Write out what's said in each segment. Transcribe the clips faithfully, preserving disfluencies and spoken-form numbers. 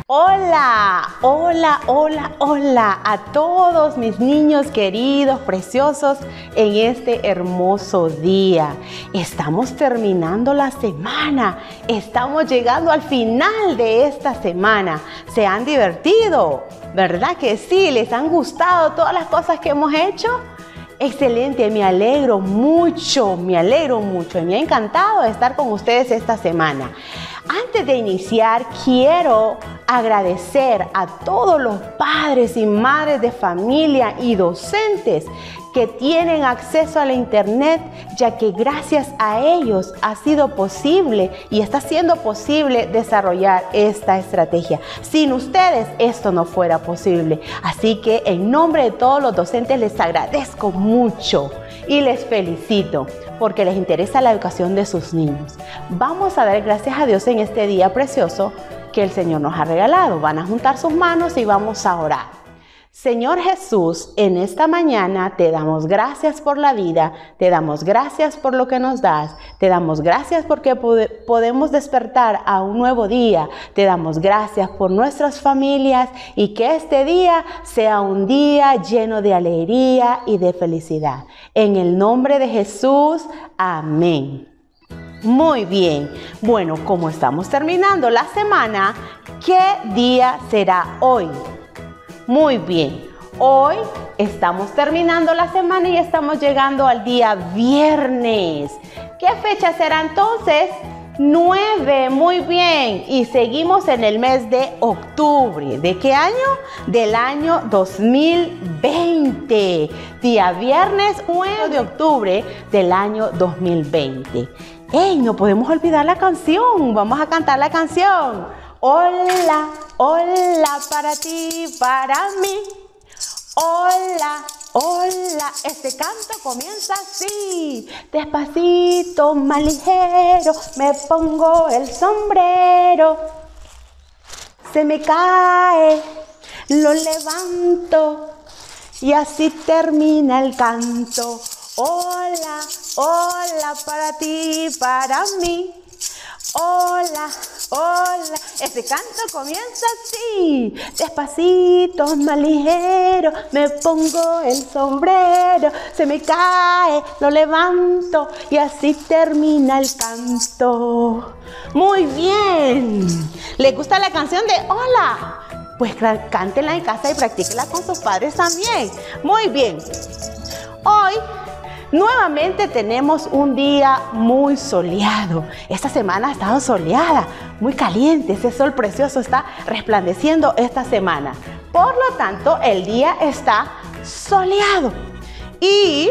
Hola, hola, hola, hola a todos mis niños queridos, preciosos, en este hermoso día. Estamos terminando la semana, estamos llegando al final de esta semana. ¿Se han divertido? ¿Verdad que sí? ¿Les han gustado todas las cosas que hemos hecho? Excelente, me alegro mucho, me alegro mucho y me ha encantado estar con ustedes esta semana. Antes de iniciar, quiero agradecer a todos los padres y madres de familia y docentes que tienen acceso a la internet, ya que gracias a ellos ha sido posible y está siendo posible desarrollar esta estrategia. Sin ustedes esto no fuera posible. Así que en nombre de todos los docentes les agradezco mucho y les felicito porque les interesa la educación de sus niños. Vamos a dar gracias a Dios en este día precioso que el Señor nos ha regalado. Van a juntar sus manos y vamos a orar. Señor Jesús, en esta mañana te damos gracias por la vida, te damos gracias por lo que nos das, te damos gracias porque pod- podemos despertar a un nuevo día, te damos gracias por nuestras familias y que este día sea un día lleno de alegría y de felicidad. En el nombre de Jesús, amén. Muy bien, bueno, como estamos terminando la semana, ¿qué día será hoy? Muy bien, hoy estamos terminando la semana y estamos llegando al día viernes. ¿Qué fecha será entonces? nueve, muy bien. Y seguimos en el mes de octubre. ¿De qué año? Del año dos mil veinte. Día viernes nueve de octubre del año dos mil veinte. ¡Ey! No podemos olvidar la canción. Vamos a cantar la canción. Hola, hola para ti, para mí. Hola, hola. Este canto comienza así. Despacito, más ligero, me pongo el sombrero. Se me cae, lo levanto y así termina el canto. Hola, hola para ti, para mí. Hola, hola, este canto comienza así. Despacito, más ligero, me pongo el sombrero. Se me cae, lo levanto y así termina el canto. Muy bien. ¿Les gusta la canción de Hola? Pues cántenla en casa y practíquenla con sus padres también. Muy bien. Hoy nuevamente tenemos un día muy soleado. Esta semana ha estado soleada, muy caliente. Ese sol precioso está resplandeciendo esta semana. Por lo tanto, el día está soleado. Y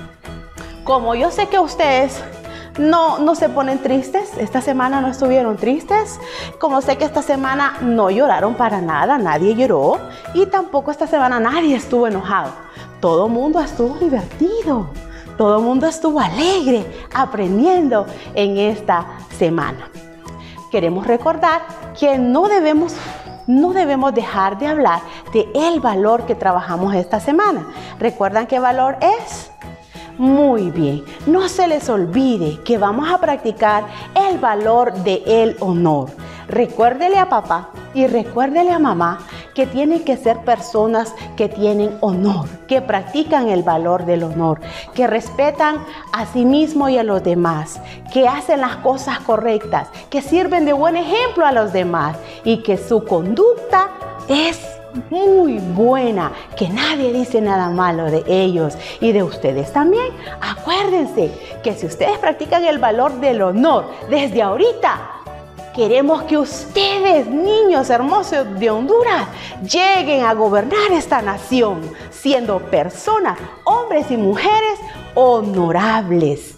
como yo sé que ustedes no, no se ponen tristes, esta semana no estuvieron tristes, como sé que esta semana no lloraron para nada, nadie lloró, y tampoco esta semana nadie estuvo enojado. Todo el mundo estuvo divertido. Todo el mundo estuvo alegre aprendiendo en esta semana. Queremos recordar que no debemos, no debemos dejar de hablar del valor que trabajamos esta semana. ¿Recuerdan qué valor es? Muy bien, no se les olvide que vamos a practicar el valor del honor. Recuérdele a papá y recuérdele a mamá que tienen que ser personas que tienen honor, que practican el valor del honor, que respetan a sí mismo y a los demás, que hacen las cosas correctas, que sirven de buen ejemplo a los demás y que su conducta es muy buena, que nadie dice nada malo de ellos y de ustedes también. Acuérdense que si ustedes practican el valor del honor desde ahorita, queremos que ustedes, niños hermosos de Honduras, lleguen a gobernar esta nación, siendo personas, hombres y mujeres honorables.